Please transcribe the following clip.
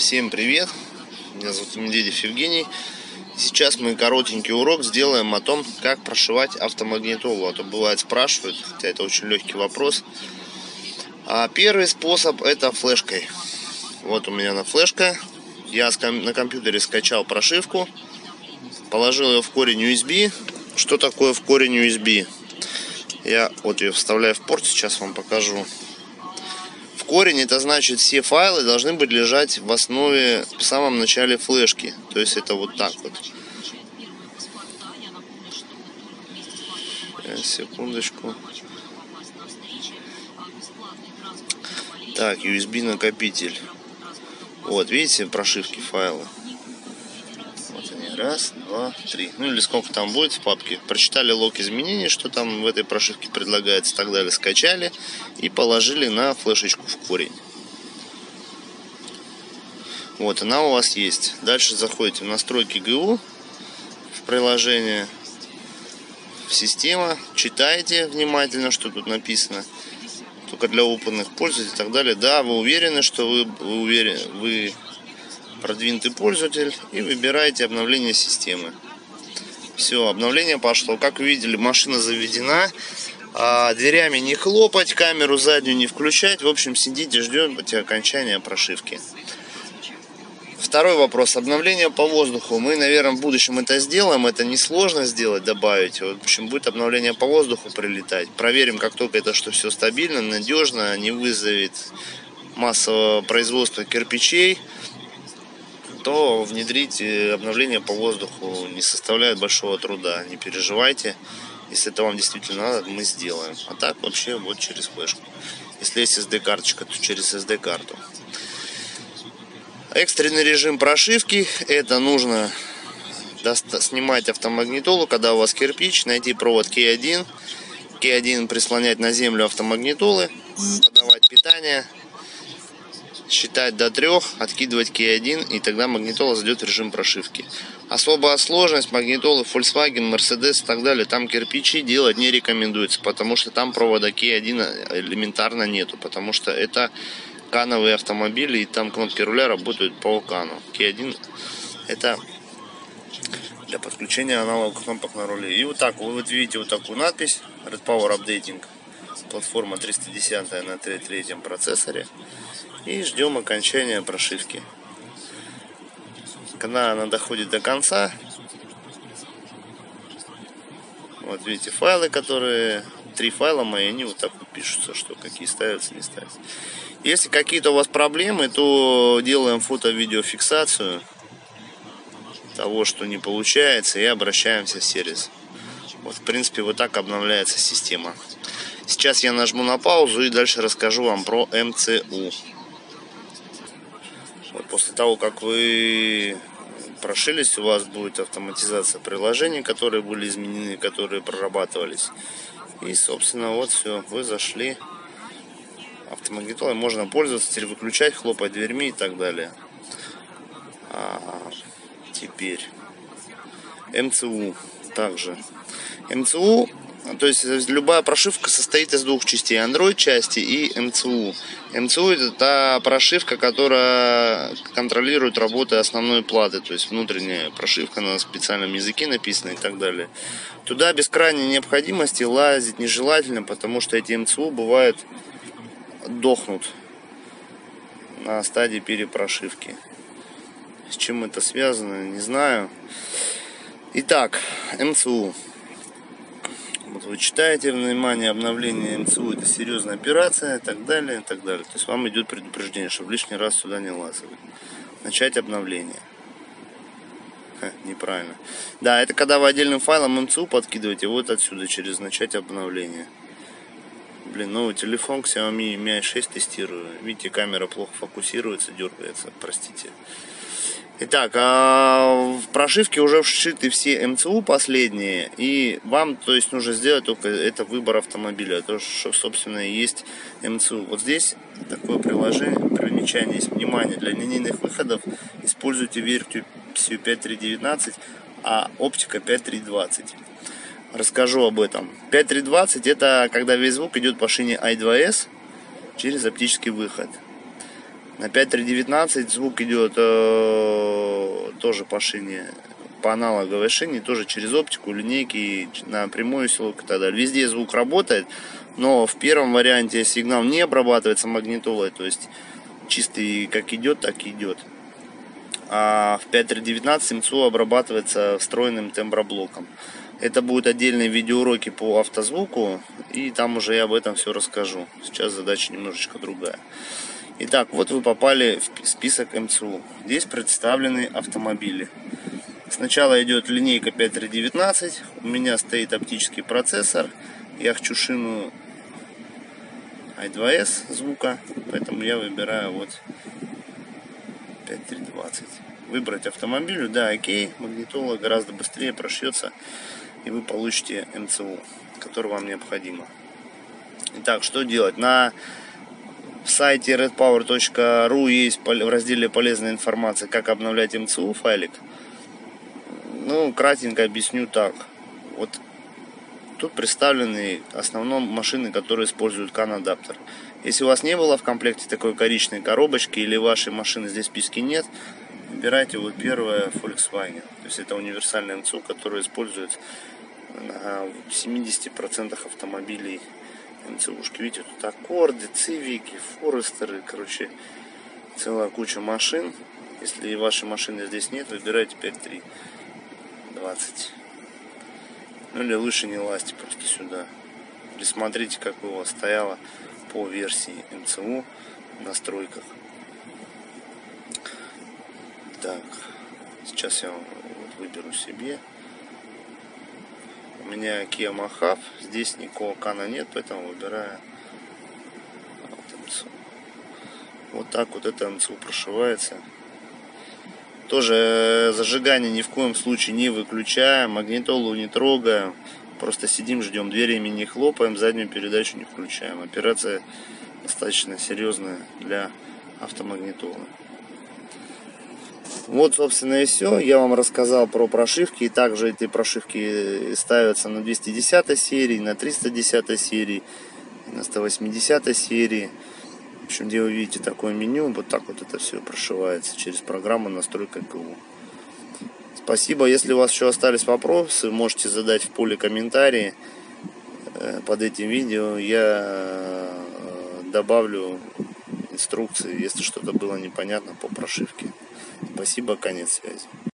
Всем привет! Меня зовут Медведев Евгений. Сейчас мы коротенький урок сделаем о том, как прошивать автомагнитолу. А то бывает спрашивают, хотя это очень легкий вопрос. Первый способ — это флешкой. Вот у меня на флешка. Я на компьютере скачал прошивку, положил ее в корень USB. Что такое в корень USB? Я вот ее вставляю в порт, сейчас вам покажу. В корень — это значит, все файлы должны быть лежать в основе, в самом начале флешки. То есть это вот так вот. Секундочку. Так, USB накопитель. Вот, видите, прошивки файла. Вот они, раз, два, три. Ну или сколько там будет в папке. Прочитали лог изменений, что там в этой прошивке предлагается, и так далее. Скачали и положили на флешечку в корень. Вот, она у вас есть. Дальше заходите в настройки ГУ, в приложение, в система, читайте внимательно, что тут написано. Только для опытных пользователей и так далее. Да, вы уверены, что вы продвинутый пользователь, и выбираете обновление системы. Все, обновление пошло. Как вы видели, машина заведена. Дверями не хлопать, камеру заднюю не включать. В общем, сидите, ждете окончания прошивки. Второй вопрос. Обновление по воздуху. Мы, наверное, в будущем это сделаем. Это несложно сделать, добавить. В общем, будет обновление по воздуху прилетать. Проверим, как только это, что все стабильно, надежно, не вызовет массового производства кирпичей, то внедрить обновление по воздуху не составляет большого труда. Не переживайте. Если это вам действительно надо, мы сделаем. А так вообще вот через флешку. Если есть SD-карточка, то через SD-карту. Экстренный режим прошивки. Это нужно снимать автомагнитолу, когда у вас кирпич, найти провод K1. K1 прислонять на землю автомагнитолы, подавать питание, считать до 3, откидывать K1, и тогда магнитола зайдет в режим прошивки. Особая сложность магнитолы Volkswagen, Mercedes и так далее, там кирпичи делать не рекомендуется, потому что там провода K1 элементарно нету, потому что это кановые автомобили, и там кнопки руля работают по КАНу. K1 это для подключения аналоговых кнопок на руле. И вот так, вы вот видите вот такую надпись Red Power Updating, платформа 310 на третьем процессоре. И ждем окончания прошивки. Когда она доходит до конца, вот видите файлы, которые 3 файла мои, они вот так вот пишутся, что какие ставятся, не ставятся. Если какие-то у вас проблемы, то делаем фото-видеофиксацию того, что не получается, и обращаемся в сервис. Вот, в принципе, вот так обновляется система. Сейчас я нажму на паузу и дальше расскажу вам про МЦУ. Вот, после того, как вы прошились, у вас будет автоматизация приложений, которые были изменены, которые прорабатывались. И, собственно, вот все, вы зашли. Автомагнитолой можно пользоваться, теперь выключать, хлопать дверьми и так далее. Теперь МЦУ также. МЦУ, то есть любая прошивка состоит из 2 частей: Android части и МЦУ. МЦУ — это та прошивка, которая контролирует работу основной платы, то есть внутренняя прошивка на специальном языке написана и так далее. Туда без крайней необходимости лазить нежелательно, потому что эти МЦУ бывают дохнут на стадии перепрошивки. С чем это связано, не знаю. Итак, МЦУ. Вот вы читаете, внимание, обновление МЦУ — это серьезная операция, и так далее, и так далее. То есть вам идет предупреждение, чтобы лишний раз сюда не лазать. Начать обновление. Неправильно. Да, это когда вы отдельным файлом МЦУ подкидываете вот отсюда, через начать обновление. Блин, новый телефон Xiaomi Mi 6 тестирую. Видите, камера плохо фокусируется, дергается, простите. Итак, в прошивке уже вшиты все МЦУ последние, и вам, то есть, нужно сделать только это выбор автомобиля, то, что, собственно, и есть МЦУ. Вот здесь такое приложение, примечание есть: внимание, для линейных выходов используйте версию 5.3.19, а оптика 5.3.20. Расскажу об этом. 5.3.20 это когда весь звук идет по шине I2S через оптический выход. На 5.3.19 звук идет тоже по шине, по аналоговой шине, тоже через оптику, линейки, на прямую силовку и так далее. Везде звук работает, но в первом варианте сигнал не обрабатывается магнитолой, то есть чистый как идет, так и идет. А в 5.3.19 МЦУ обрабатывается встроенным темброблоком. Это будут отдельные видеоуроки по автозвуку, и там уже я об этом все расскажу. Сейчас задача немножечко другая. Итак, вот вы попали в список МЦУ. Здесь представлены автомобили. Сначала идет линейка 5.3.19. У меня стоит оптический процессор. Я хочу шину I2S звука, поэтому я выбираю вот 5.3.20. Выбрать автомобиль, да, окей. Магнитола гораздо быстрее прошьется, и вы получите МЦУ, который вам необходимо. Итак, что делать? На сайте redpower.ru есть в разделе полезная информация, как обновлять МЦУ файлик. Ну, кратенько объясню так. Вот тут представлены в основном машины, которые используют CAN-адаптер. Если у вас не было в комплекте такой коричневой коробочки, или вашей машины здесь в списке нет, выбирайте вот первое Volkswagen. То есть это универсальный МЦУ, который используется на 70% автомобилей МЦУшки. Видите, тут аккорды, цивики, форестеры, короче, целая куча машин. Если вашей машины здесь нет, выбирайте 5.3.20. Ну или лучше не лазьте просто сюда. Или смотрите, как у вас стояло по версии МЦУ в настройках. Так, сейчас я вот выберу себе. У меня Kia Mohave, здесь никакого кана нет, поэтому выбираю МЦУ. Вот так вот это МЦУ прошивается. Тоже зажигание ни в коем случае не выключаем, магнитолу не трогаем, просто сидим, ждем, дверями не хлопаем, заднюю передачу не включаем. Операция достаточно серьезная для автомагнитолы. Вот, собственно, и все. Я вам рассказал про прошивки. И также эти прошивки ставятся на 210 серии, на 310 серии, на 180 серии. В общем, где вы видите такое меню, вот так вот это все прошивается через программу настройка ГУ. Спасибо. Если у вас еще остались вопросы, можете задать в поле комментарии под этим видео. Я добавлю инструкции, если что-то было непонятно по прошивке. Спасибо, конец связи.